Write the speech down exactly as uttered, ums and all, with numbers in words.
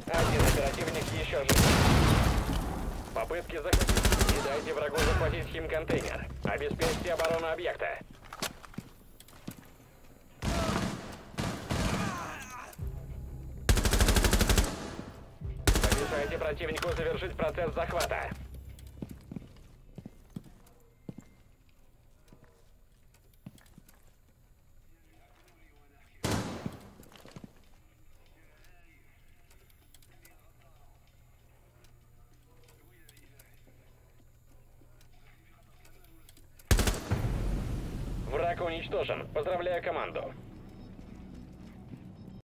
Один оперативник еще жив. Попытки захватить. Не дайте врагу захватить химконтейнер. Обеспечьте оборону объекта. Помешайте противнику завершить процесс захвата. Враг уничтожен. Поздравляю команду.